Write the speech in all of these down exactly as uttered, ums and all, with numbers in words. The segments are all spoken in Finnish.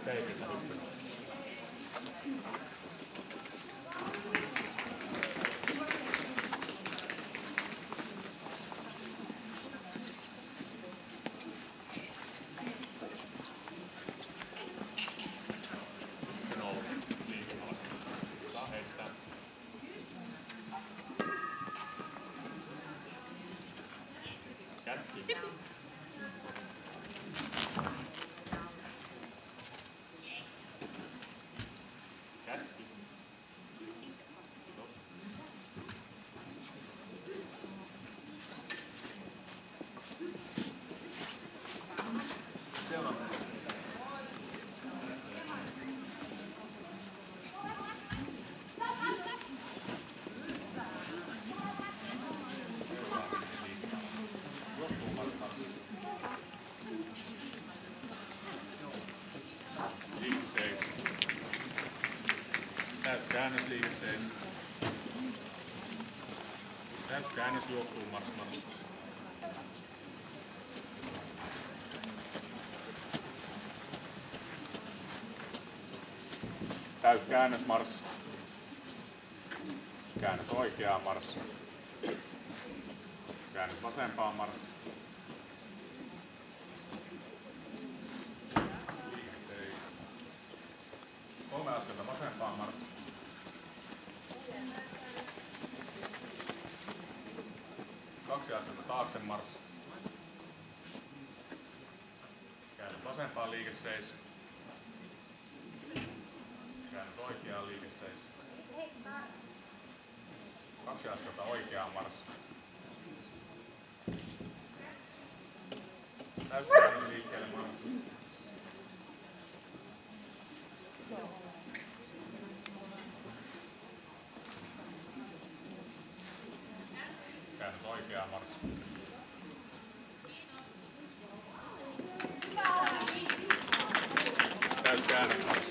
peilillä hyppyä. Käski. Käski. Kiitos. Seuraava. Liike seis. Täyskäännös liike seis. Täyskäännös juoksuun mars mars. Täyskäännös mars. Käännös oikeaan mars. Käännös vasempaan mars. Kolme askelta vasempaan mars. Kaksi askelta taakse mars. Käännös vasempaan liike seis. Käännös oikeaan liike seis. Kaksi askelta oikeaan mars. Täyskäännös liikkeelle mars. Käännös oikeaan mars. Täyskäännös mars.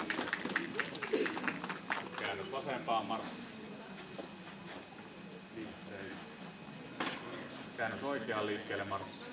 Käännös vasempaan mars. Käännös oikeaan liikkeelle mars.